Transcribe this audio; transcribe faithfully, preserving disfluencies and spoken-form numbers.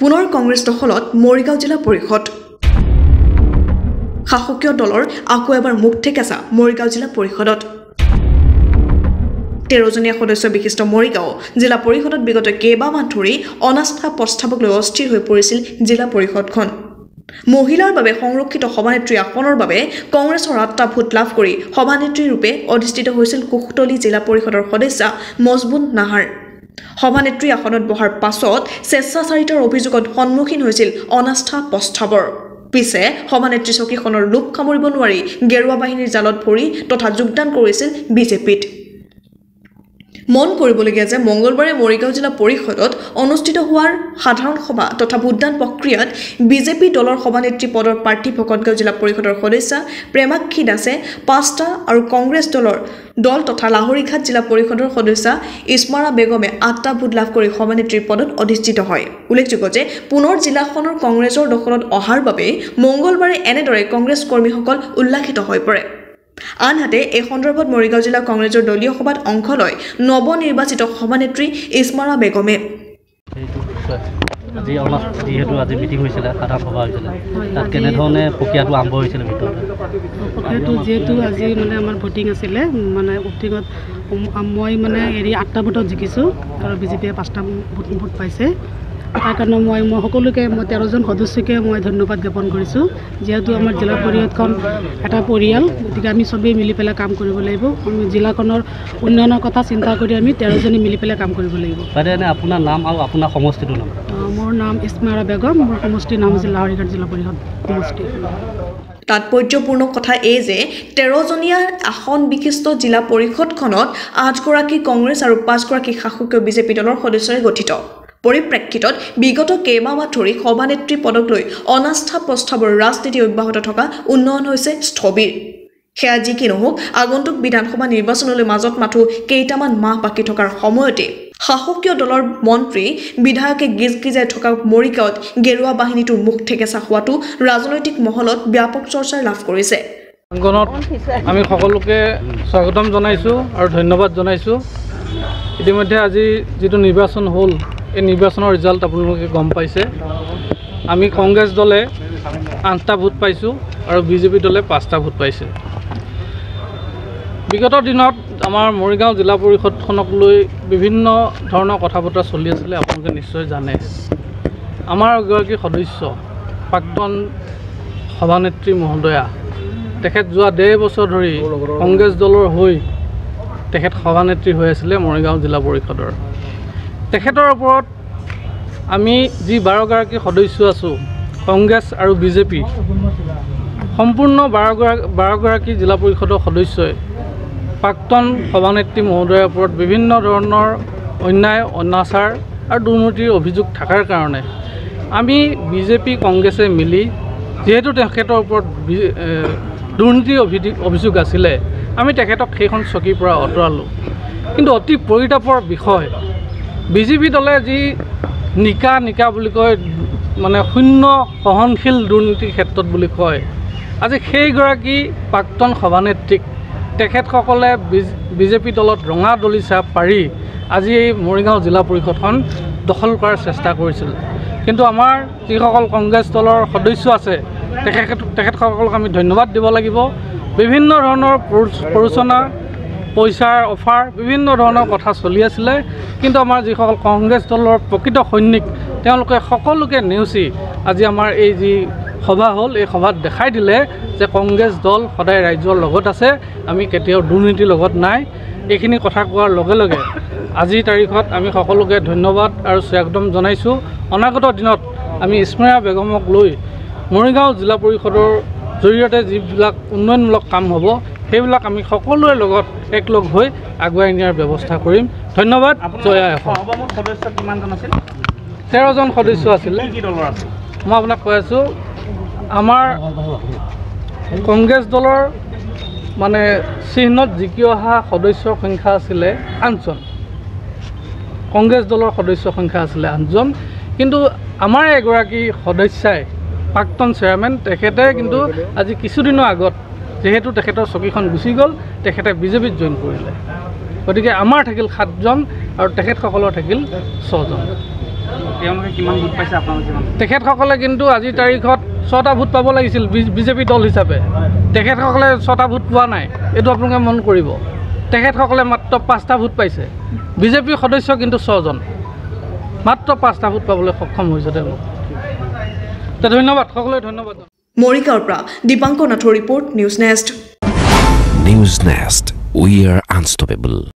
পুনৰ কংগ্ৰেছ দখলত মৰিগাঁও জিলা পৰিষদ শাসকীয় দলৰ আকৌ এবাৰ মুখ ঠেকেচা মৰিগাঁও জিলা পৰিষদত তেৰজনীয়া সদস্য বিশিষ্ট মৰিগাঁও জিলা পৰিষদত বিগত কেইবামাহ ধৰি অনাস্থা প্ৰস্তাৱক লৈ অস্থিৰ হৈ পৰিছিল জিলা পৰিষদখন মহিলাৰ বাবে সংৰক্ষিত সভানেত্ৰী আসনৰ বাবে কংগ্ৰেছৰ আঠটা ভোট লাভ কৰি সভানেত্ৰী ৰূপে অধিষ্ঠিত হৈছিল কুশতলী জিলা পৰিষদৰ সদস্য মজবুন নাহাৰ সভানেত্ৰী আসনত বহাৰ পাছত স্বেচ্ছাচাৰিতাৰ অভিযোগত সন্মুখীন হৈছিল অনাস্থা প্ৰস্তাৱৰ পিছে সভানেত্ৰী চকীখনৰ লোক কামৰিব নোৱাৰি গেৰুৱা বাহিনীৰ জালত পৰি তথা যোগদান কৰিছিল বিজেপিত মন কৰিবলগীয়া যে মঙ্গলবাৰে মৰিগাঁও জিলা পৰিষদত অনুষ্ঠিত হোৱাৰ সাধাৰণ সভা তথা ভোটদান প্ৰক্ৰিয়াত বিজেপি দলৰ সভানেত্ৰী পদৰ প্ৰাৰ্থী ভকতগাঁও জিলা পৰিষদৰ সদস্য প্ৰেমাক্ষী দাসে পাঁচটা আৰু কংগ্ৰেছ দলৰ দল তথা লাহৰীঘাট জিলা পৰিষদৰ সদস্য ইছমাৰা বেগমে আঠটা ভোট লাভ কৰি সভানেত্ৰীৰ পদত অধিষ্ঠিত হয় উল্লেখযোগ্য যে পুনৰ জিলাখনৰ কংগ্ৰেছৰ দখলত অহাৰ বাবে মঙ্গলবাৰে এনেদৰে কংগ্ৰেছ কৰ্মীসকল উল্লাসিত হৈ পৰে আনহাতে এই সন্দৰ্ভত মৰিগাঁও জিলা কংগ্ৰেছৰ দলীয় সভাত অংশ লয় নৱনিৰ্বাচিত সভানেত্ৰী ইছমাৰা বেগমে আজি অলপ যিহেতু আজি মিটিং হৈছিলে সাধাৰণ সভা হৈছিলে তাত কেনেধৰণে প্ৰক্ৰিয়াটো আৰম্ভ হৈছিলে ভিতৰত প্ৰক্ৰিয়াটো যিহেতু আজি মানে আমাৰ ভোটিং আছিলে মানে ভোটিঙত মই মানে হেৰি আঠটা ভোটত জিকিছোঁ আৰু বিজেপিয়ে পাঁচটা ভোট ভোট পাইছে তাৰ কাৰণে মই মই সকলোকে মই তেৰজন সদস্যকে মই ধন্যবাদ জ্ঞাপন কৰিছোঁ যিহেতু আমাৰ জিলা পৰিষদখন এটা পৰিয়াল গতিকে আমি চবেই মিলি পেলাই কাম কৰিব লাগিব আমি জিলাখনৰ উন্নয়নৰ কথা চিন্তা কৰি আমি তেৰজনী মিলি পেলাই কাম কৰিব লাগিব এনে আপোনাৰ নাম আৰু আপোনাৰ সমষ্টিটোৰ নাম মোৰ নাম ইছমাৰা বেগম মোৰ সমষ্টিৰ নাম আছিল লাহৰীঘাট জিলা পৰিষদ সমষ্টি তাৎপৰ্যপূৰ্ণ কথা এই যে তেৰজনীয়া আসন বিশিষ্ট জিলা পৰিষদখনত আঠগৰাকী কংগ্ৰেছ আৰু পাঁচগৰাকী শাসকীয় বিজেপি দলৰ সদস্যৰে গঠিত পৰিপ্ৰেক্ষিতত বিগত কেইমাহমান ধৰি সভানেত্ৰী পদক লৈ অনাস্থা প্ৰস্তাৱৰ ৰাজনীতি অব্যাহত থকা উন্নয়ন হৈছে স্থবিৰ সেয়া যি কি নহওক আগন্তুক বিধানসভা নিৰ্বাচনলৈ মাজত মাথো কেইটামান মাহ বাকী থকাৰ সময়তে শাসকীয় দলৰ মন্ত্ৰী বিধায়কে গিজগিজাই থকা মৰিগাঁৱত গেৰুৱা বাহিনীটোৰ মুখ ঠেকেচা হোৱাটো ৰাজনৈতিক মহলত ব্যাপক চৰ্চা লাভ কৰিছে আমি সকলোকে স্বাগতম জনাইছোঁ আৰু ধন্যবাদ জনাইছোঁ ইতিমধ্যে আজি যিটো নিৰ্বাচন হ'ল এই নিৰ্বাচনৰ ৰিজাল্ট আপোনালোকে গম পাইছে আমি কংগ্ৰেছ দলে আঠটা ভোট পাইছোঁ আৰু বিজেপি দলে পাঁচটা ভোট পাইছে বিগত দিনত আমাৰ মৰিগাঁও জিলা পৰিষদখনক লৈ বিভিন্ন ধৰণৰ কথা বতৰা চলি আছিলে আপোনালোকে নিশ্চয় জানে আমাৰ এগৰাকী সদস্য প্ৰাক্তন সভানেত্ৰী মহোদয়া তেখেত যোৱা ডেৰ বছৰ ধৰি কংগ্ৰেছ দলৰ হৈ তেখেত সভানেত্ৰী হৈ আছিলে মৰিগাঁও জিলা পৰিষদৰ তেখেতৰ ওপৰত আমি যি বাৰগৰাকী সদস্য আছোঁ কংগ্ৰেছ আৰু বিজেপি সম্পূৰ্ণ বাৰগৰাকী বাৰগৰাকী জিলা পৰিষদৰ সদস্যই প্ৰাক্তন সভানেত্ৰী মহোদয়ৰ ওপৰত বিভিন্ন ধৰণৰ অন্যায় অনাচাৰ আৰু দুৰ্নীতিৰ অভিযোগ থকাৰ কাৰণে আমি বিজেপি কংগ্ৰেছে মিলি যিহেতু তেখেতৰ ওপৰত দুৰ্নীতিৰ অভিযোগ আছিলে আমি তেখেতক সেইখন চকীৰ পৰা আঁতৰালোঁ কিন্তু অতি পৰিতাপৰ বিষয় বিজেপি দলে যি নিকা নিকা বুলি কয় মানে শূন্য সহনশীল দুৰ্নীতিৰ ক্ষেত্ৰত বুলি কয় আজি সেইগৰাকী প্ৰাক্তন সভানেত্ৰীক তেখেতসকলে বিজেপি দলত ৰঙা দলিচা পাৰি আজি এই মৰিগাঁও জিলা পৰিষদখন দখল কৰাৰ চেষ্টা কৰিছিল কিন্তু আমাৰ যিসকল কংগ্ৰেছ দলৰ সদস্য আছে তেখেত তেখেতসকলক আমি ধন্যবাদ দিব লাগিব বিভিন্ন ধৰণৰ প্ৰৰোচনা পইচাৰ অফাৰ বিভিন্ন ধৰণৰ কথা চলি আছিলে কিন্তু আমাৰ যিসকল কংগ্ৰেছ দলৰ প্ৰকৃত সৈনিক তেওঁলোকে সকলোকে নেওচি আজি আমাৰ এই যি সভা হ'ল এই সভাত দেখাই দিলে যে কংগ্ৰেছ দল সদায় ৰাইজৰ লগত আছে আমি কেতিয়াও দুৰ্নীতিৰ লগত নাই এইখিনি কথা কোৱাৰ লগে লগে আজিৰ তাৰিখত আমি সকলোকে ধন্যবাদ আৰু স্বাগতম জনাইছোঁ অনাগত দিনত আমি ইছমাৰা বেগমক লৈ মৰিগাঁও জিলা পৰিষদৰ জৰিয়তে যিবিলাক উন্নয়নমূলক কাম হ'ব সেইবিলাক আমি সকলোৰে লগত একলগ হৈ আগুৱাই নিয়াৰ ব্যৱস্থা কৰিম ধন্যবাদ জয় আই অসম তেৰজন সদস্য আছিলে মই আপোনাক কৈ আছোঁ আমাৰ কংগ্ৰেছ দলৰ মানে চিহ্নত জিকি অহা সদস্যৰ সংখ্যা আছিলে আঠজন কংগ্ৰেছ দলৰ সদস্যৰ সংখ্যা আছিলে আঠজন কিন্তু আমাৰ এগৰাকী সদস্যাই প্ৰাক্তন চেয়াৰমেন তেখেতে কিন্তু আজি কিছুদিনৰ আগত যেহেতু তেখেতৰ চকীখন গুচি গ'ল তেখেতে বিজেপিত জইন কৰিলে গতিকে আমাৰ থাকিল সাতজন আৰু তেখেতসকলৰ থাকিল ছজন তেওঁলোকে কিমান ভোট পাইছে আপোনালোকে কিমান? তেখেতসকলে কিন্তু আজিৰ তাৰিখত ছটা ভোট পাব লাগিছিল বিজেপি দল হিচাপে। তেখেতসকলে ছটা ভোট পোৱা নাই, এইটো আপোনালোকে মন কৰিব। তেখেতসকলে মাত্ৰ পাঁচটা ভোট পাইছে, বিজেপিৰ সদস্য কিন্তু ছজন, মাত্ৰ পাঁচটা ভোট পাবলৈ সক্ষম হৈছে তেওঁলোক। ধন্যবাদ, সকলোৱে ধন্যবাদ। মৰিগাঁৱৰ পৰা দীপাংকৰ নাথৰ report, Newsnest. Newsnest, we are unstoppable.